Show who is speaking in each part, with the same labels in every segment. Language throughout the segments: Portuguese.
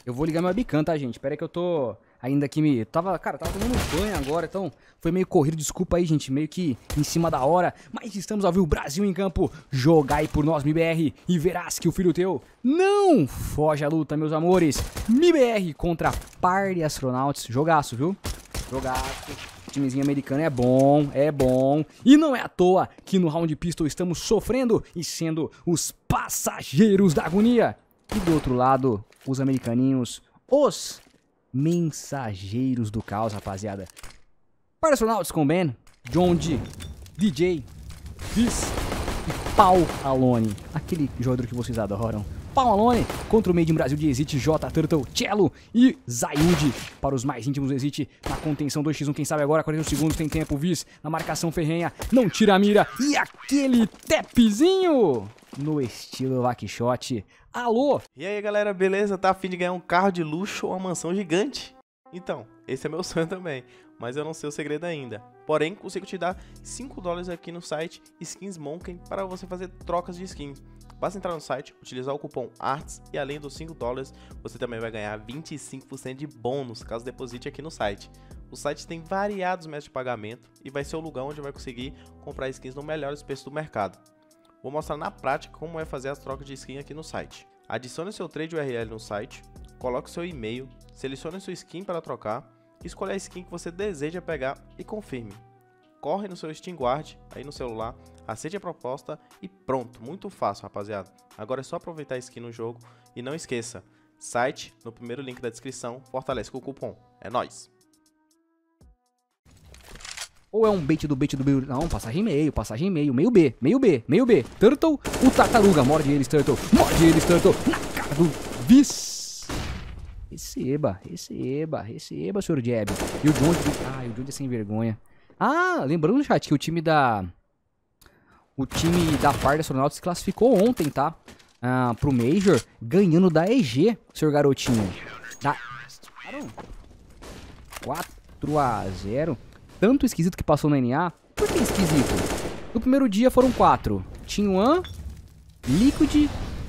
Speaker 1: Eu vou ligar meu webcam, tá, gente? Pera aí que eu tô ainda aqui Cara, tava tomando banho agora, então foi meio corrido. Desculpa aí, gente, meio que em cima da hora. Mas estamos ao vivo, Brasil em campo. Jogai por nós, MIBR, e verás que o filho teu não foge à luta, meus amores. MIBR contra Party Astronauts. Jogaço, viu? Jogaço. O timezinho americano é bom, é bom. E não é à toa que no Round Pistol estamos sofrendo e sendo os passageiros da agonia. E do outro lado, os americaninhos, os mensageiros do caos, rapaziada. Para Astronauts com Ben, John D, DJ, Fizz e Paul Alone. Aquele jogador que vocês adoram. Paul Alone contra o Made in Brasil de Exit, J, Turtle, Cello e Zayud. Para os mais íntimos do Exit, na contenção 2x1, quem sabe agora, 41 segundos, tem tempo, Fizz na marcação ferrenha, não tira a mira. E aquele tapzinho no estilo Backshot. Alô?
Speaker 2: E aí galera, beleza? Tá a fim de ganhar um carro de luxo ou uma mansão gigante? Então, esse é meu sonho também, mas eu não sei o segredo ainda. Porém, consigo te dar $5 aqui no site SkinsMonkey para você fazer trocas de skins. Basta entrar no site, utilizar o cupom ARTS e além dos $5, você também vai ganhar 25% de bônus caso deposite aqui no site. O site tem variados métodos de pagamento e vai ser o lugar onde vai conseguir comprar skins no melhores preços do mercado. Vou mostrar na prática como é fazer as trocas de skin aqui no site. Adicione seu trade URL no site, coloque seu e-mail, selecione sua skin para trocar, escolha a skin que você deseja pegar e confirme. Corre no seu Steam Guard, aí no celular, aceite a proposta e pronto, muito fácil, rapaziada. Agora é só aproveitar a skin no jogo e não esqueça, site no primeiro link da descrição, fortalece com o cupom, é nóis!
Speaker 1: Ou é um bait do B. Não, passagem meio, meio B. Turtle, o tartaruga, morde eles, Turtle. Na cara do Fizz. Receba, senhor Jeb. E o John, o John é sem vergonha. Ah, lembrando, chat, que o time da Party Astronauts se classificou ontem, tá? Pro Major, ganhando da EG, senhor garotinho. 4-0. Tanto esquisito que passou no NA. Por que esquisito? No primeiro dia foram 4. T1, Liquid,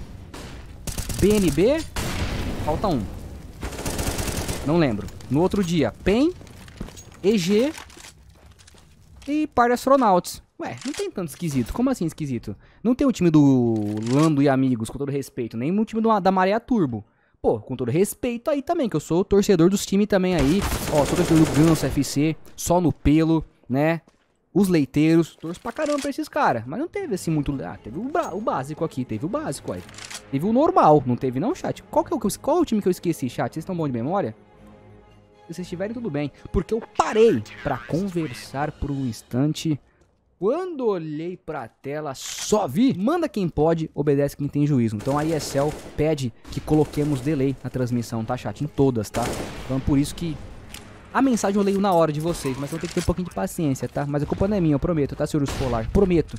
Speaker 1: BNB, falta 1. Não lembro. No outro dia, PEN, EG e Party Astronauts. Ué, não tem tanto esquisito. Como assim esquisito? Não tem o time do Lando e amigos, com todo respeito. Nem o time da Maré Turbo. Pô, com todo respeito aí também, que eu sou torcedor dos times também aí. Ó, sou torcedor do Ganso FC, só no pelo, né? Os leiteiros, torço pra caramba pra esses caras. Mas não teve assim muito... Ah, teve o básico aqui, teve o básico aí. Teve o normal, não teve não, chat? Qual é o time que eu esqueci, chat? Vocês estão bons de memória? Se vocês estiverem, tudo bem. Porque eu parei pra conversar por um instante... Quando olhei pra tela, só vi. Manda quem pode, obedece quem tem juízo. Então a ESL pede que coloquemos delay na transmissão, tá, chat? Em todas, tá? Então por isso que a mensagem eu leio na hora de vocês, mas eu tenho que ter um pouquinho de paciência, tá? Mas a culpa não é minha, eu prometo, tá, senhor Polar? Prometo.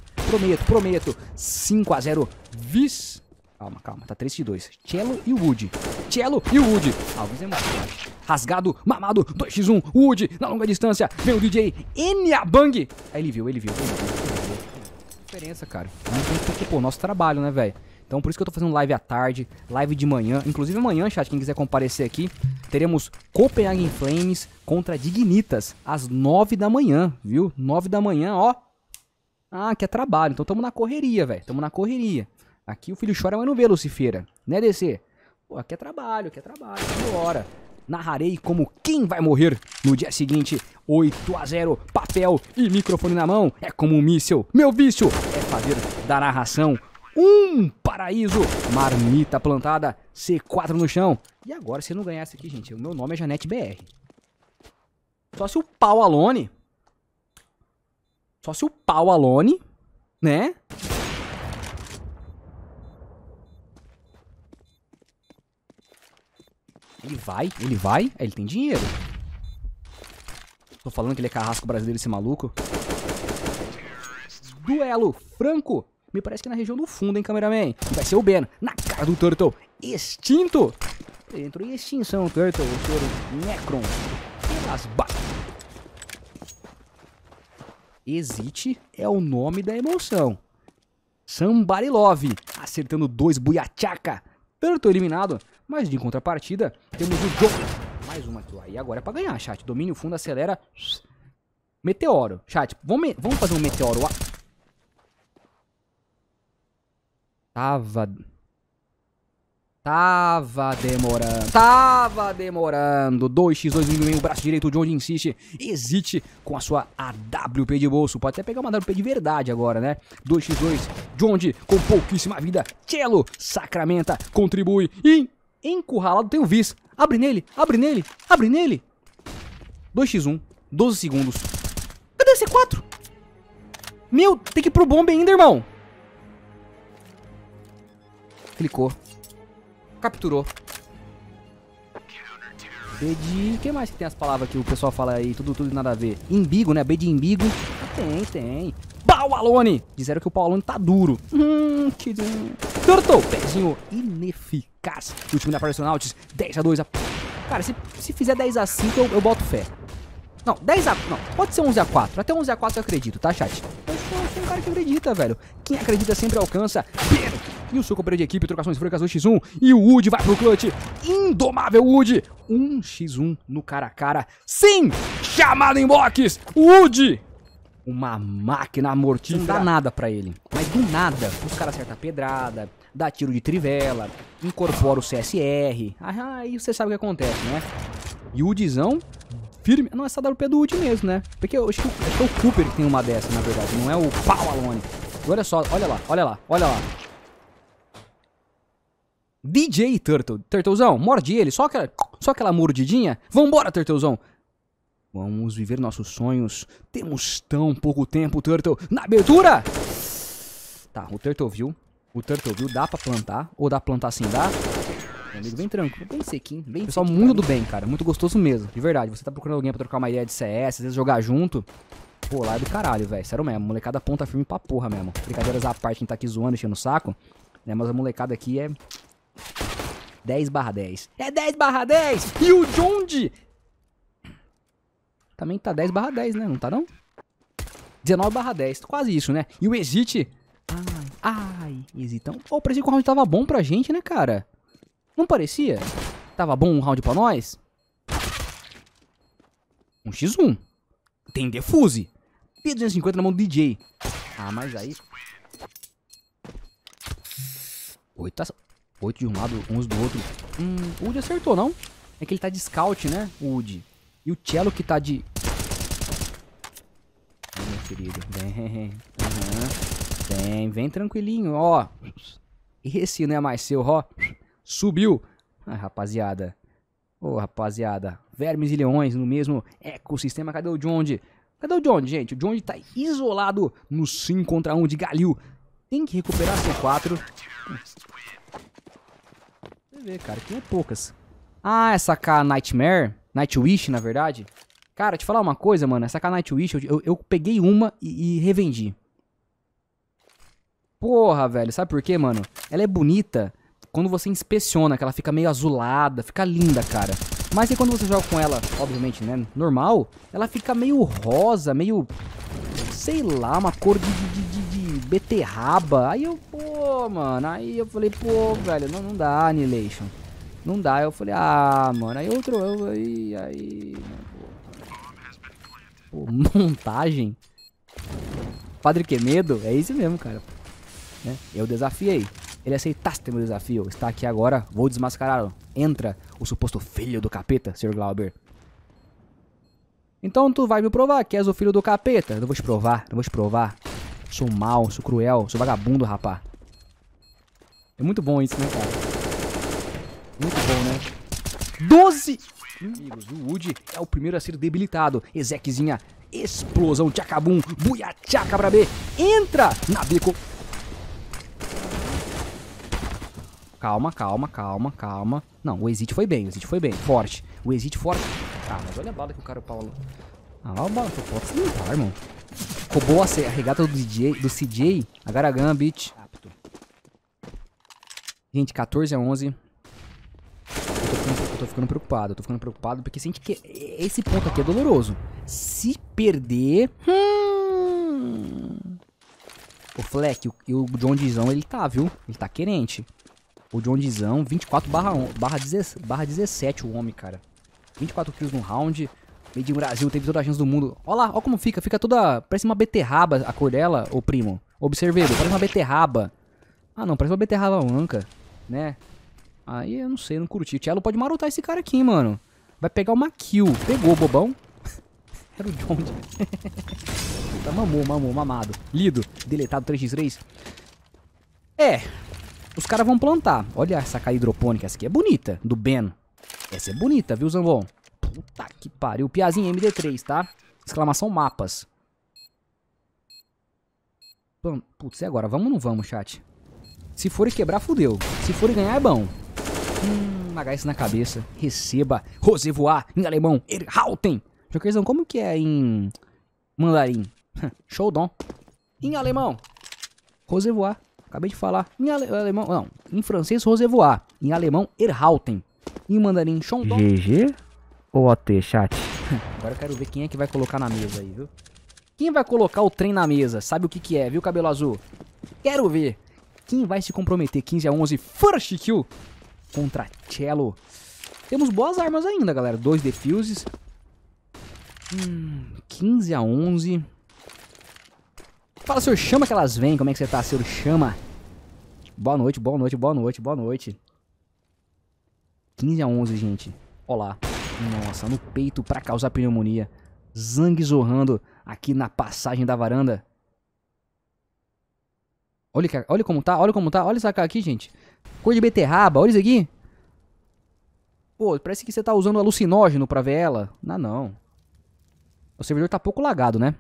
Speaker 1: 5-0, Fizz. Calma, tá 3-2. Cello e o Wood. Ah, o Fizz é muito rasgado, mamado, 2x1, Wood, na longa distância, vem o DJ, Bang. Aí ele viu. Diferença, cara. Porque, pô, nosso trabalho, né, velho? Então por isso que eu tô fazendo live à tarde, live de manhã. Inclusive amanhã, chat, quem quiser comparecer aqui, teremos Copenhagen Flames contra Dignitas, às 9 da manhã, viu? 9 da manhã, ó. Ah, que é trabalho. Então tamo na correria, velho. Aqui o filho chora, mas não vê, Lucifeira. Né, DC? Pô, aqui é trabalho, bora. Narrarei como quem vai morrer no dia seguinte. 8-0, papel e microfone na mão. É como um míssil. Meu vício é fazer da narração um paraíso. Marmita plantada, C4 no chão. E agora, se eu não ganhasse aqui, gente, o meu nome é Janete BR. Só se o Paul Alone, né? Ele vai, ele tem dinheiro. Tô falando que ele é carrasco brasileiro, esse maluco. Duelo franco. Me parece que é na região do fundo, hein, cameraman. Vai ser o Ben, na cara do Turtle. Extinto. Entrou em extinção, Turtle, o senhor Necron. Pelas Exit é o nome da emoção. Somebody Love, acertando 2 buiachaca. Turtle eliminado. Mas de contrapartida, temos o John. Mais uma aqui, ó. E agora é pra ganhar, chat. Domínio fundo, acelera. Meteoro. Chat, vamos fazer um meteoro. Tava demorando. 2x2 no braço direito, o John insiste. Hesite com a sua AWP de bolso. Pode até pegar uma AWP de verdade agora, né? 2x2, John com pouquíssima vida. Cello sacramenta, contribui. E encurralado tem o Viz. Abre nele. 2x1, 12 segundos. Cadê esse 4? Meu, tem que ir pro bombe ainda, irmão. Clicou. Capturou. B de... que mais que tem as palavras que o pessoal fala aí? Tudo nada a ver. Imbigo, né? B de imbigo. Tem. Pau Alone! Disseram que o Pau Alone tá duro. Que... Turtle! Pezinho ineficaz do time da Personalties. 10x2. Cara, se fizer 10x5 eu boto fé. Não, 10x... Não, pode ser 11x4. Até 11x4 eu acredito, tá, chat? Eu sou um cara que acredita, velho. Quem acredita sempre alcança. E o seu companheiro de equipe, trocações francas 2x1. E o Wood vai pro clutch. Indomável Wood. 1x1 no cara a cara. Sim! Chamada em box. Wood! Uma máquina mortífera. Não dá nada pra ele. Mas do nada, os caras acertam a pedrada, dá tiro de trivela, incorpora o CSR. Aí você sabe o que acontece, né? E o Woodzão... firme. Não, essa WP é do Wood mesmo, né? Porque eu acho que é o Cooper que tem uma dessa, na verdade. Não é o Pau Alone. Olha só, olha lá. DJ Turtle. Turtlezão, morde ele. Só aquela mordidinha. Vambora, Turtlezão. Vamos viver nossos sonhos. Temos tão pouco tempo, Turtle. Na abertura! Tá, o Turtle viu. Dá pra plantar. Ou dá pra plantar assim, dá? Meu amigo, bem tranquilo, bem sequinho. Bem pessoal, sequinho, muito do bem, cara. Muito gostoso mesmo. De verdade. Você tá procurando alguém pra trocar uma ideia de CS, às vezes jogar junto. Pô, lá é do caralho, velho. Sério mesmo. Molecada ponta firme pra porra mesmo. Brincadeiras à parte, quem tá aqui zoando, enchendo o saco. Né? Mas a molecada aqui é... 10/10. É 10/10! E o Jondi também tá 10/10, né? Não tá, não? 19/10. Quase isso, né? E o Hesite... Ai, Hesitão. Pô, parecia que o round tava bom pra gente, né, cara? Não parecia? Tava bom um round pra nós? 1x1. Tem defuse. P250 na mão do DJ. Mas aí... 8 de um lado, 11 do outro. O Wood acertou, não? É que ele tá de scout, né? O Wood. E o Cello que tá de... meu querido. Vem tranquilinho, ó. Esse não é mais seu, ó. Subiu. Rapaziada. Rapaziada. Vermes e leões no mesmo ecossistema. Cadê o Jondi? Gente? O Jondi tá isolado no 5 contra 1 de Galil. Tem que recuperar C4. Você vê, cara, que é poucas. Essa K Nightmare. Nightwish, na verdade. Cara, te falar uma coisa, mano. Essa K Nightwish, eu peguei uma e revendi. Porra, velho. Sabe por quê, mano? Ela é bonita quando você inspeciona, que ela fica meio azulada. Fica linda, cara. Mas aí quando você joga com ela, obviamente, né? Normal, ela fica meio rosa, meio... sei lá, uma cor de beterraba. Aí eu, mano. Aí eu falei, velho, não dá, Annihilation. Não dá. Eu falei, mano. Aí outro... Aí... Pô, montagem. Padre Quemedo, é isso mesmo, cara. Né? Eu desafiei. Ele aceitasse meu desafio. Está aqui agora, vou desmascará-lo. Entra o suposto filho do capeta, Sr. Glauber. Então tu vai me provar que és o filho do capeta. Eu vou te provar, Sou mau, sou cruel, sou vagabundo, rapá. É muito bom isso, né, cara? Muito bom, né? 12! Amigos, o Wood é o primeiro a ser debilitado. Ezequizinha, explosão, tchacabum, buia, tchaca pra B. Entra na bico. Calma. Não, o Hesite foi bem, forte. O Hesite forte. Mas olha a bala que o cara Paulo. Olha a bala que eu posso limpar, irmão. Roubou a regata do CJ. Agaragan, bitch. Gente, 14-11. Eu tô ficando preocupado. Porque sente que esse ponto aqui é doloroso. Se perder... O Fleck e o John Dizão, ele tá, viu? Ele tá querente. O John 24/17 o homem, cara. 24 kills no round. Made in Brasil, teve toda a chance do mundo. Ó lá, ó como fica. Fica toda... Parece uma beterraba a cor dela, ô primo. Observe, parece uma beterraba. Ah, não, parece uma beterraba manca, né? Aí eu não sei, não curti. O Cello pode marotar esse cara aqui, mano. Vai pegar uma kill. Pegou, bobão. Era o John. Tá, mamado. Lido, deletado 3x3. É, os caras vão plantar. Olha essa caída hidropônica, essa aqui é bonita, do Ben. Essa é bonita, viu, Zambon? Puta que pariu. Piazinho MD3, tá? Exclamação mapas. Putz, e agora? Vamos ou não vamos, chat? Se for quebrar, fudeu. Se for ganhar, é bom. HS na cabeça. Receba. Rosevoar. Em alemão. Erhalten. Jokerzão, como que é em mandarim? Showdown. Em alemão. Rosevoar. Acabei de falar. Em alemão. Não. Em francês, Rosevoar. Em alemão, Erhalten. Em mandarim, Showdown. GG ou OT, chat? Agora eu quero ver quem é que vai colocar na mesa aí, viu? Quem vai colocar o trem na mesa? Sabe o que que é, viu, cabelo azul? Quero ver. Quem vai se comprometer? 15-11. First kill contra Cello. Temos boas armas ainda, galera. 2 defuses. 15-11. Fala, senhor Chama, que elas vêm. Como é que você tá, senhor Chama? Boa noite, boa noite, boa noite, boa noite. 15-11, gente. Olá. Nossa, no peito pra causar pneumonia. Zangue zorrando aqui na passagem da varanda. Olha como tá, olha como tá. Olha essa cara aqui, gente. Cor de beterraba, olha isso aqui. Pô, parece que você tá usando alucinógeno pra ver ela. Não, não. O servidor tá pouco lagado, né?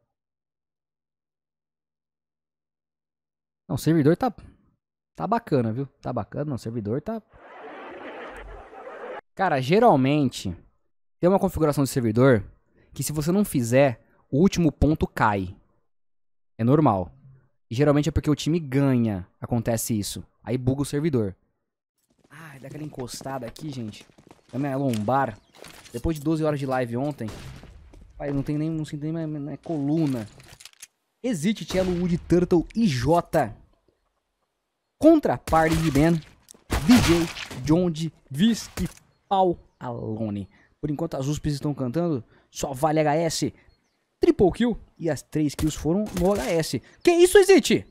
Speaker 1: Não, o servidor tá bacana, viu? Tá bacana, não, o servidor tá... Cara, geralmente tem uma configuração de servidor que se você não fizer, o último ponto cai. É normal. E geralmente é porque o time ganha, acontece isso. Aí buga o servidor. Ai, dá aquela encostada aqui, gente. Na minha lombar. Depois de 12 horas de live ontem. Pai, não sinto nem minha coluna. Exit, Cello, Wood, Turtle e J. Contra Party de Ben, DJ, John, Viz e Paul Alone. Por enquanto as USPs estão cantando, só vale HS. Triple kill e as 3 kills foram no HS. Que isso, Exit?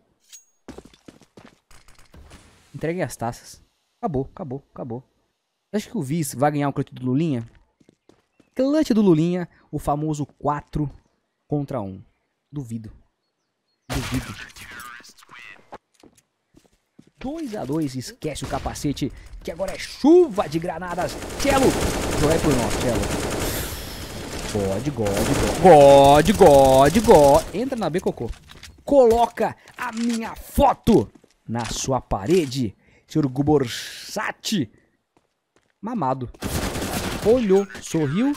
Speaker 1: Entreguem as taças. Acabou, acabou, acabou. Acho que o Viz vai ganhar o clutch do Lulinha? Clutch do Lulinha, o famoso 4 contra 1. Duvido. Duvido. 2-2, esquece o capacete, que agora é chuva de granadas. Cello, joga aí por nós, Cello. God. Entra na B, Cocô. Coloca a minha foto na sua parede, senhor Guborsat. Mamado. Olhou, sorriu.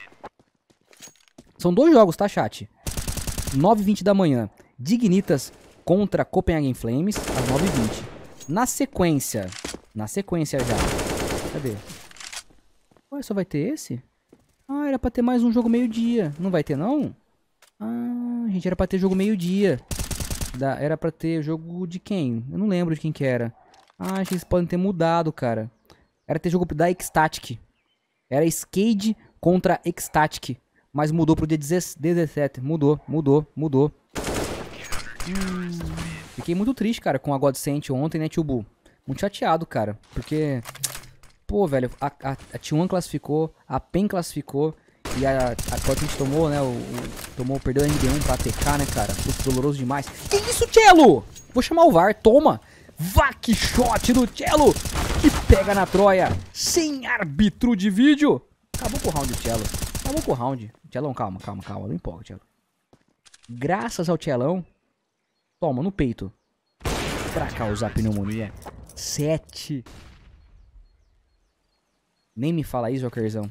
Speaker 1: São 2 jogos, tá, chat? 9h20 da manhã. Dignitas contra Copenhagen Flames, às 9h20. Na sequência já. Cadê? Ué, só vai ter esse? Ah, era pra ter mais um jogo meio-dia. Não vai ter, não? Ah, gente, era pra ter jogo meio-dia. Era pra ter jogo de quem? Eu não lembro de quem que era. Ah, acho que eles podem ter mudado, cara. Era ter jogo da Ecstatic. Era Skade contra Ecstatic. Mas mudou pro dia 17. Mudou. Fiquei muito triste, cara, com a Godsent ontem, né, Tio Bu? Muito chateado, cara. Porque, pô, velho, a T1 classificou, a PEN classificou. E a Godsent tomou, né, perdeu a MD1 pra ATK, né, cara? Putz, doloroso demais. Que isso, Cello? Vou chamar o VAR, toma! Vac shot do Cello, que pega na Troia, sem árbitro de vídeo. Acabou com o round, Cello. Acabou com o round. Cellão, calma. Não empolga, Cello. Graças ao Cellão. Toma, no peito. Pra causar pneumonia. 7. Nem me fala isso, Jokerzão.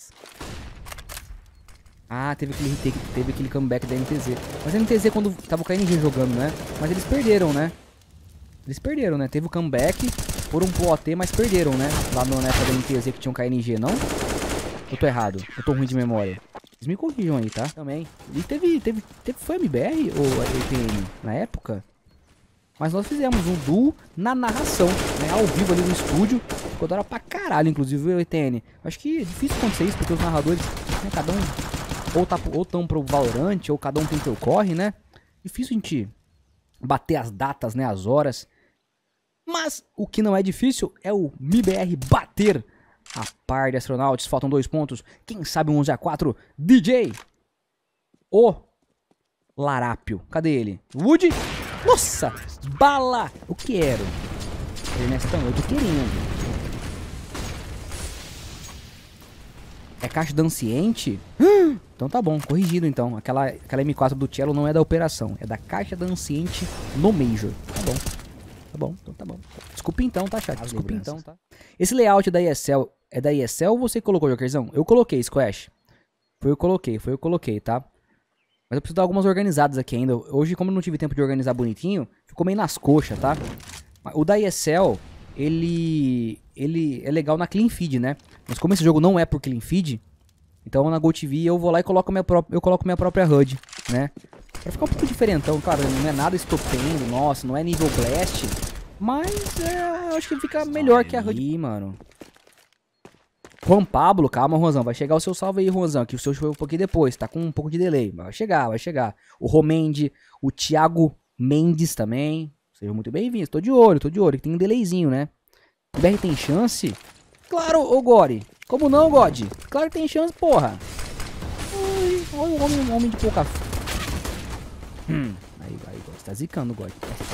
Speaker 1: Ah, teve aquele comeback da NTZ. Mas a NTZ quando tava o KNG jogando, né? Mas eles perderam, né? Teve o comeback, foram pro OT, mas perderam, né? Lá na época da NTZ que tinha um KNG, não? Eu tô errado, eu tô ruim de memória. Vocês me corrijam aí, tá? Também. E foi MBR ou EPN na época? Mas nós fizemos um duo na narração, né? Ao vivo ali no estúdio. Ficou da hora pra caralho, inclusive, o ETN. Acho que é difícil acontecer isso, porque os narradores, né, cada um ou tão pro Valorant, ou cada um tem seu corre, né? Difícil a gente bater as datas, né? As horas. Mas o que não é difícil é o MIBR bater a par de Astronauts. Faltam 2 pontos. Quem sabe um 11-4. DJ. O Larápio. Cadê ele? Wood. Nossa. Bala. Eu quero. Ernestão, eu tô querendo. É caixa danciente? Então tá bom. Corrigido então. Aquela M4 do Cello não é da operação. É da caixa danciente no Major. Tá bom. Tá bom, então tá bom. Desculpa então, tá, chat? Desculpa então, tá? Esse layout da ESL é da ESL ou você colocou, Jokerzão? Eu coloquei, Squash. Foi eu coloquei, tá? Mas eu preciso dar algumas organizadas aqui ainda. Hoje, como eu não tive tempo de organizar bonitinho, ficou meio nas coxas, tá? O da ESL, ele é legal na Clean Feed, né? Mas como esse jogo não é por Clean Feed, então na GoTV eu vou lá e coloco minha própria HUD, né? Pra ficar um pouco diferentão, claro, não é nada estupendo, nossa, não é nível Blast, mas eu acho que fica melhor que a HUD. Ih, mano. Juan Pablo, calma, Juanzão, vai chegar o seu salve aí, Juanzão, que o seu foi um pouquinho depois, tá com um pouco de delay, mas vai chegar. O Romende, o Thiago Mendes também, sejam muito bem-vindos, tô de olho, que tem um delayzinho, né? O BR tem chance? Claro, ô Gore, como não, God? Claro que tem chance, porra. Olha o homem de pouca... Aí, God, você tá zicando, God.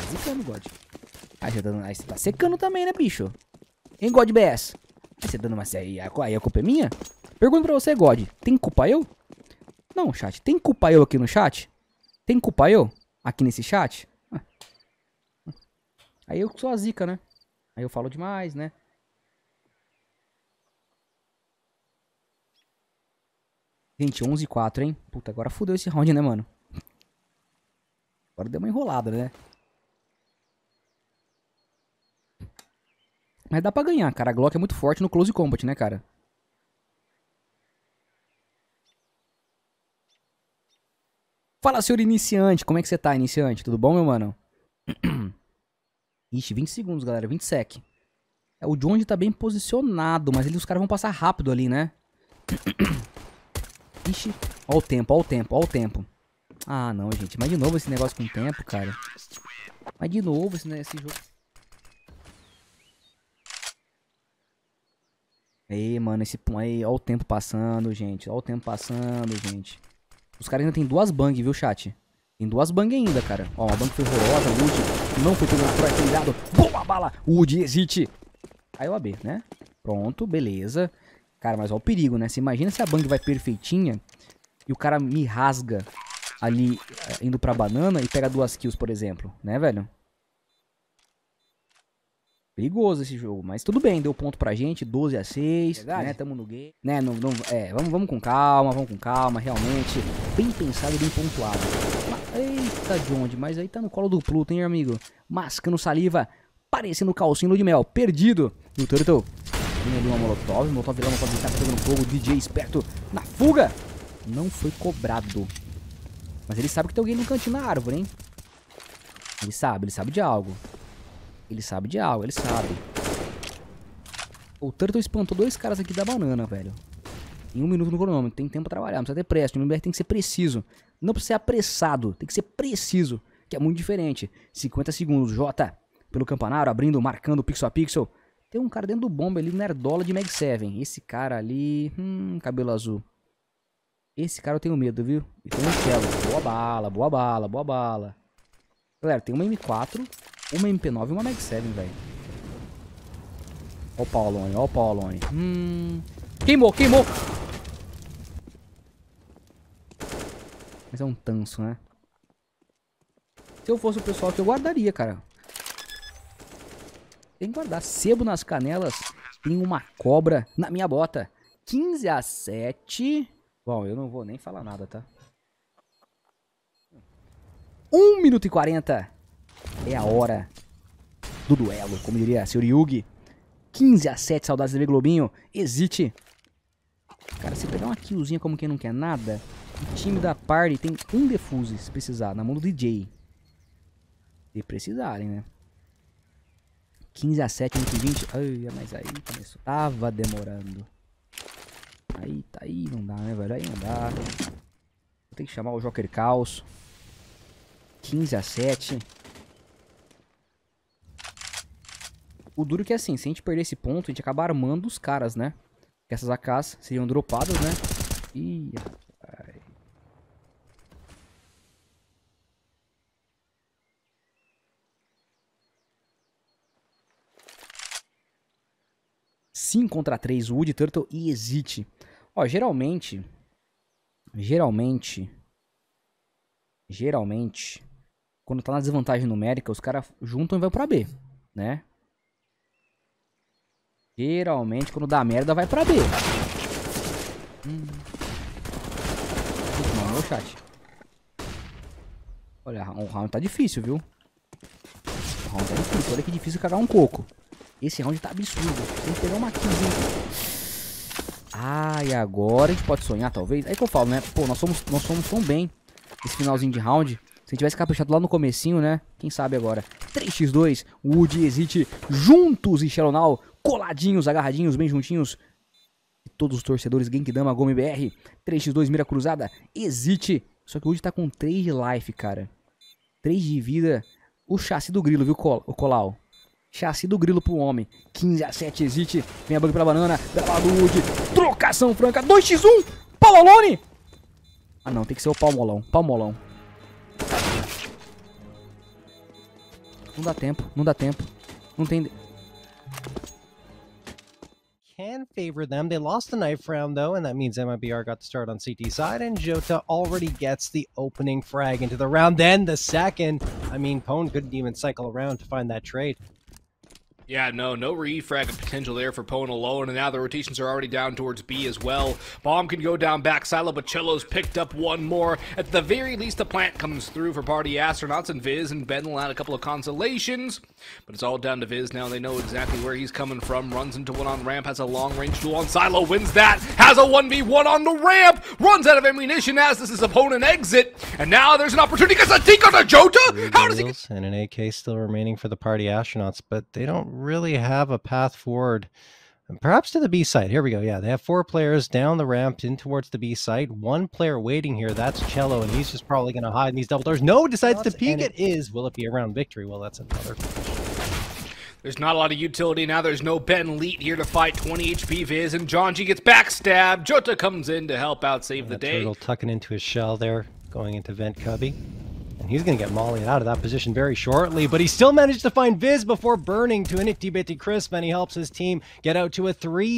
Speaker 1: Aí você tá secando também, né, bicho? Hein, God BS? Aí você dando uma... Aí a culpa é minha? Pergunto pra você, God. Tem culpa eu? Não, chat. Tem culpa eu aqui no chat? Tem culpa eu? Aqui nesse chat? Aí eu sou a zica, né? Aí eu falo demais, né? Gente, 11-4, hein? Puta, agora fudeu esse round, né, mano? Agora deu uma enrolada, né? Mas dá pra ganhar, cara. A Glock é muito forte no Close Combat, né, cara? Fala, senhor iniciante. Como é que você tá, iniciante? Tudo bom, meu mano? Ixi, 20 segundos, galera. 20 sec. O Jones tá bem posicionado, mas os caras vão passar rápido ali, né? Ixi. Ó o tempo. Ah, não, gente. Mas de novo esse negócio com tempo, cara. Mas de novo esse jogo. Ei, mano, aí, ó o tempo passando, gente. Os caras ainda tem 2 bang, viu, chat? Tem 2 bang ainda, cara. Ó, uma bang foi horrorosa, o Wood não foi pegando por aquele lado. Boa bala! Wood, existe! Aí o AB, né? Pronto, beleza. Cara, mas ó o perigo, né? Você imagina se a bang vai perfeitinha e o cara me rasga ali, indo pra banana e pega 2 kills, por exemplo. Né, velho? Perigoso esse jogo, mas tudo bem, deu ponto pra gente, 12-6, verdade, né, tamo no game, né, vamos com calma, realmente, bem pensado e bem pontuado. Eita, John, mas aí tá no colo do Pluto, hein, amigo, mascando saliva, parecendo calcinho de mel, perdido, e o Turtle, tem ali uma molotov lá, tá pegando fogo, DJ esperto, na fuga, não foi cobrado, mas ele sabe que tem alguém no cantinho na árvore, hein, ele sabe de algo. Ele sabe. O Turtle espantou 2 caras aqui da banana, velho. Em 1 minuto no cronômetro. Tem tempo pra trabalhar, não precisa ter pressa. O MBR tem que ser preciso. Não precisa ser apressado. Tem que ser preciso. Que é muito diferente. 50 segundos. J pelo campanário, abrindo, marcando pixel a pixel. Tem um cara dentro do bomba ali, nerdola de Mag 7. Esse cara ali... cabelo azul. Esse cara eu tenho medo, viu? E tem um Cello. Boa bala. Galera, tem uma M4... Uma MP9 e uma Mag 7, velho. Ó o Paulone. Queimou. Mas é um tanso, né? Se eu fosse o pessoal que eu guardaria, cara. Tem que guardar. Sebo nas canelas. Tem uma cobra na minha bota. 15-7. Bom, eu não vou nem falar nada, tá? 1 minuto e 40. É a hora do duelo, como diria Sr. Yugi. 15-7, saudades do Globinho. Existe. Cara, se pegar uma killzinha como quem não quer nada, o time da party tem um defuse, se precisar, na mão do DJ. Se precisarem, né? 15-7, 120. Ai, mas aí começou. Tava demorando. Aí, tá aí, não dá, né, velho? Aí não dá. Vou ter que chamar o Joker Caos. 15-7. O duro que é assim, se a gente perder esse ponto, a gente acaba armando os caras, né? Porque essas AKs seriam dropadas, né? Ih, rapaz. 5 contra 3, Wood, Turtle e Exit. Ó, geralmente, quando tá na desvantagem numérica, os caras juntam e vão pra B, né? Geralmente, quando dá merda, vai pra B. Não, meu chat. Olha, o round tá difícil, viu? O round tá difícil. Olha que difícil cagar um coco. Esse round tá absurdo. Tem que pegar uma killzinha. Ah, e agora a gente pode sonhar, talvez? É que eu falo, né? Pô, nós somos tão bem esse finalzinho de round. Se a gente tivesse caprichado lá no comecinho, né? Quem sabe agora. 3x2, Wood e Exit juntos e Shallow Now, coladinhos, agarradinhos, bem juntinhos. E todos os torcedores Genkidama, Gomi BR. 3x2, mira cruzada, Exit. Só que o Wood tá com 3 de life, cara. 3 de vida. O chassi do grilo, viu, o Colau? Chassi do grilo pro homem. 15-7, Exit. Vem a bug pela banana. Pela do Wood. Trocação franca. 2x1. Palolone. Ah, não. Tem que ser o Palmolão. Palmolão. Não dá tempo. Não dá tempo. Não tem...
Speaker 3: Can favor them. They lost the knife round, though, and that means MIBR got the start on CT side, and Jota already gets the opening frag into the round. Then the second. I mean, Pone couldn't even cycle around to find that trade.
Speaker 4: Yeah, no refrag potential there for Pone alone, and now the rotations are already down towards B as well. Bomb can go down back, Silo, but Cello's picked up one more. At the very least, the plant comes through for Party Astronauts, and Viz and Ben will add a couple of consolations. But it's all down to Viz now. They know exactly where he's coming from. Runs into one on ramp, has a long-range duel on Silo, wins that, has a 1v1 on the ramp, runs out of ammunition as this is opponent exit, and now there's an opportunity because the deke on the Jota! How does he get...
Speaker 3: And an AK still remaining for the Party Astronauts, but they don't really have a path forward, perhaps to the B site. Here we go. Yeah, they have 4 players down the ramp in towards the B site. 1 player waiting here. That's Cello, and he's just probably going to hide in these double doors. No, decides to peek. It is. Will it be around victory? Well, that's another question.
Speaker 4: There's not a lot of utility now. There's no Ben Leet here to fight. 20 HP Viz, and John G gets backstabbed. Jota comes in to help out save the day.
Speaker 3: Turtle tucking into his shell there, going into Vent Cubby. And he's going to get mollied out of that position very shortly, but he still managed to find Viz before burning to an itty-bitty crisp, and he helps his team get out to a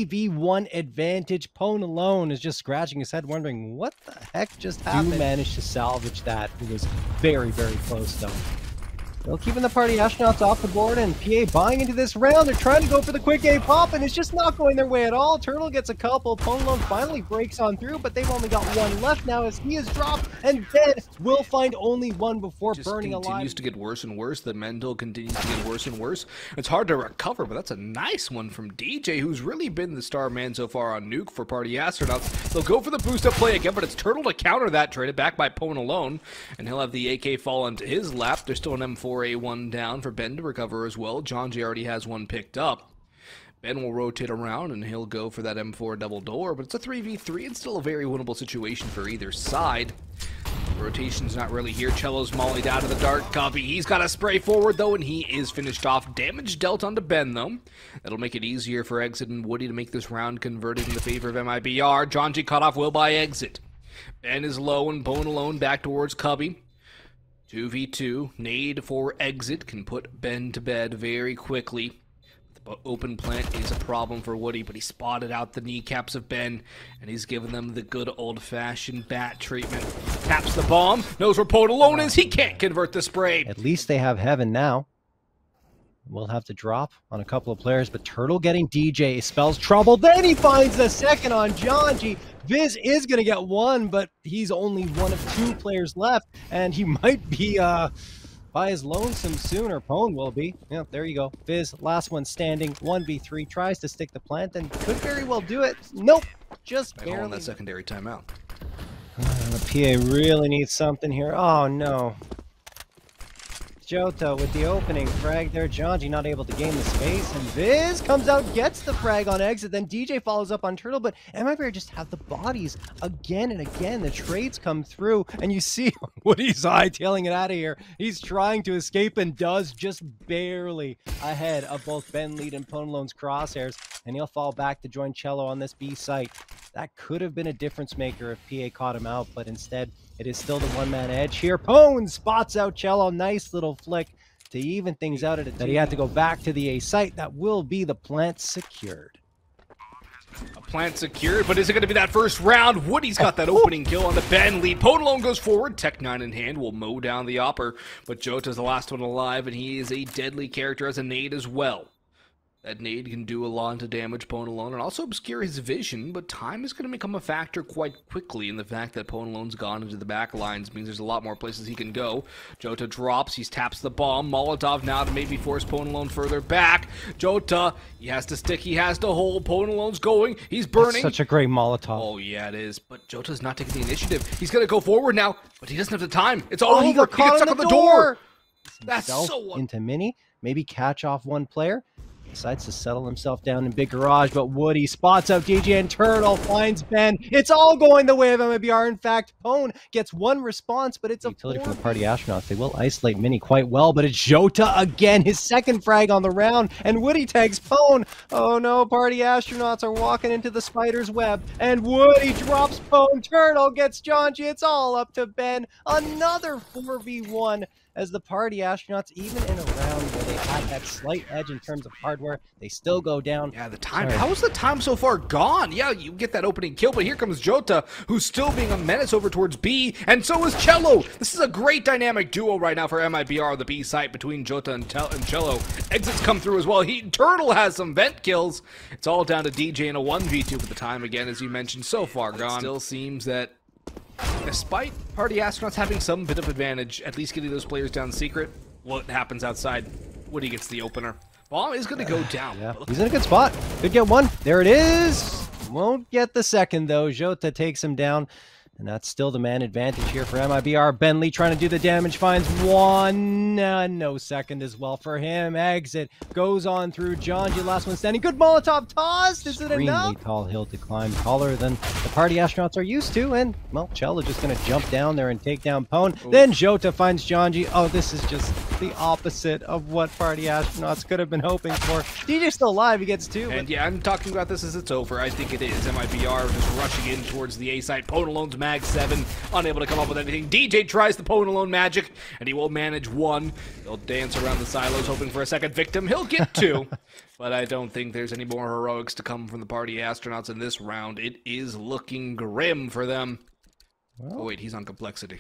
Speaker 3: 3v1 advantage. Pone alone is just scratching his head, wondering what the heck just happened. He managed to salvage that. It was very, very close, though. Still keeping the Party Astronauts off the board, and PA buying into this round. They're trying to go for the quick A pop, and it's just not going their way at all. Turtle gets a couple. Pone alone finally breaks on through, but they've only got 1 left now as he is dropped, and Ben will find only 1 before burning alive.
Speaker 4: Continues to get worse and worse. The Mendel continues to get worse and worse. It's hard to recover, but that's a nice one from DJ, who's really been the star man so far on Nuke for Party Astronauts. They'll go for the boost-up play again, but it's Turtle to counter that, traded back by Pone alone, and he'll have the AK fall into his lap. There's still an M4A1 down for Ben to recover as well. John J already has 1 picked up. Ben will rotate around and he'll go for that M4 double door, but it's a 3v3 and still a very winnable situation for either side. The rotation's not really here. Cello's mollied out of the dark copy. He's got a spray forward though, and he is finished off. Damage dealt onto Ben though. That'll make it easier for Exit and Woody to make this round converted in the favor of MIBR. John G cut off Will by Exit. Ben is low and Pone alone back towards Cubby. 2v2, nade for Exit, can put Ben to bed very quickly. The open plant is a problem for Woody, but he spotted out the kneecaps of Ben, and he's given them the good old-fashioned bat treatment. Taps the bomb, knows where Pone alone is, he can't convert the spray.
Speaker 3: At least they have Heaven now. We'll have to drop on a couple of players, but Turtle getting DJ spells trouble. Then he finds the second on John G. Viz is going to get 1, but he's only 1 of 2 players left, and he might be by his lonesome soon, or Pone will be. Yeah, there you go. Viz, last one standing, 1v3, tries to stick the plant, and could very well do it. Nope, just barely.
Speaker 4: On that secondary timeout.
Speaker 3: The PA really needs something here. Oh, no. Jota with the opening frag there. Janji not able to gain the space, and Viz comes out, gets the frag on exit. Then DJ follows up on Turtle, but MIBR just have the bodies again and again. The trades come through, and you see Woody's hightailing it out of here. He's trying to escape and does, just barely ahead of both Ben Lead and Ponelon's crosshairs, and he'll fall back to join Cello on this B site. That could have been a difference maker if PA caught him out, but instead it is still the one-man edge here. Pone spots out Cello. Nice little flick to even things out at it. That he had to go back to the A site. That will be the plant secured.
Speaker 4: A plant secured, but is it going to be that first round? Woody's got that opening kill on the Ben Lead. Ponelone goes forward. Tech9 in hand will mow down the Opper, but Jota's the last one alive, and he is a deadly character as a nade as well. That nade can do a lot to damage Ponelone and also obscure his vision, but time is going to become a factor quite quickly, and the fact that Ponelone's gone into the back lines means there's a lot more places he can go. Jota drops, he taps the bomb. Molotov now to maybe force Ponelone further back. Jota, he has to stick, he has to hold. Ponelone's going, he's burning.
Speaker 3: That's such a great Molotov.
Speaker 4: Oh yeah, it is, but Jota's not taking the initiative. He's going to go forward now, but he doesn't have the time. It's all over.
Speaker 3: He got caught
Speaker 4: stuck
Speaker 3: on
Speaker 4: the door. That's
Speaker 3: Himself
Speaker 4: so
Speaker 3: into Mini, maybe catch off one player. Decides to settle himself down in Big Garage, but Woody spots out DJ and Turtle, finds Ben. It's all going the way of MIBR. In fact, Pone gets one response, but it's a utility for the Party Astronauts. They will isolate Mini quite well, but it's Jota again, his second frag on the round, and Woody tags Pone. Oh no, Party Astronauts are walking into the spider's web, and Woody drops Pone. Turtle gets Janji. It's all up to Ben. Another 4v1. As the Party Astronauts, even in a round where they had that slight edge in terms of hardware, they still go down.
Speaker 4: Yeah, the time. How is the time so far gone? Yeah, you get that opening kill, but here comes Jota, who's still being a menace over towards B, and so is Cello. This is a great dynamic duo right now for MIBR, the B site between Jota and Cello. Exits come through as well. Turtle has some vent kills. It's all down to DJ in a 1v2, but the time, again, as you mentioned, so far gone. It still seems that despite Party Astronauts having some bit of advantage, at least getting those players down secret, what happens outside? Woody gets the opener. Bomb is going to go down.
Speaker 3: Yeah, he's in a good spot. Could get one. There it is. Won't get the second, though. Jota takes him down. And that's still the man advantage here for MIBR. Ben Lee trying to do the damage, finds one. No second as well for him. Exit goes on through Janji, last one standing. Good Molotov tossed. Is it enough? Tall hill to climb, taller than the Party Astronauts are used to. And, well, Cello just going to jump down there and take down Pone. Oof. Then Jota finds Janji. Oh, this is just the opposite of what Party Astronauts could have been hoping for. DJ's still alive. He gets two.
Speaker 4: And yeah, I'm talking about this as it's over. I think it is. MIBR just rushing in towards the A site. Ponelone's Mag 7, unable to come up with anything. DJ tries the Ponelone magic, and he will manage one. He'll dance around the silos, hoping for a second victim. He'll get two, but I don't think there's any more heroics to come from the Party Astronauts in this round. It is looking grim for them. Well, oh wait, he's on complexity.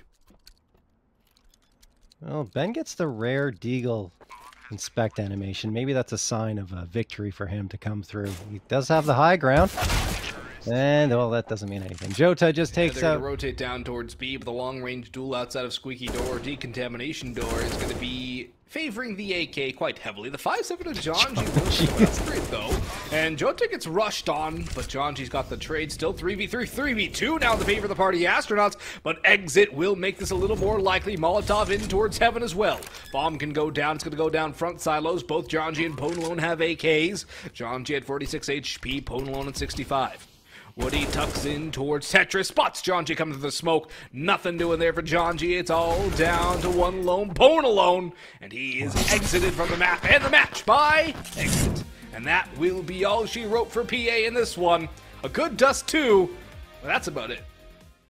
Speaker 3: Well, Ben gets the rare Deagle inspect animation. Maybe that's a sign of a victory for him to come through. He does have the high ground. And, well, that doesn't mean anything. Jota just takes
Speaker 4: they're
Speaker 3: out...
Speaker 4: going to rotate down towards B, but the long-range duel outside of Squeaky Door, Decontamination Door, is going to be favoring the AK quite heavily. The 5-7 to Janji. That's great, though. And Jota gets rushed on, but Janji's got the trade. Still 3v3, 3v2 now in the favor of the Party Astronauts, but Exit will make this a little more likely. Molotov in towards Heaven as well. Bomb can go down. It's going to go down front silos. Both Janji and Ponelone have AKs. Janji at 46 HP, Ponelone at 65. Woody tucks in towards Tetris, spots Janji coming through the smoke. Nothing doing there for Janji. It's all down to one lone Ponelone, and he is exited from the map and the match by Exit. And that will be all she wrote for PA in this one. A good dust too, but that's about it.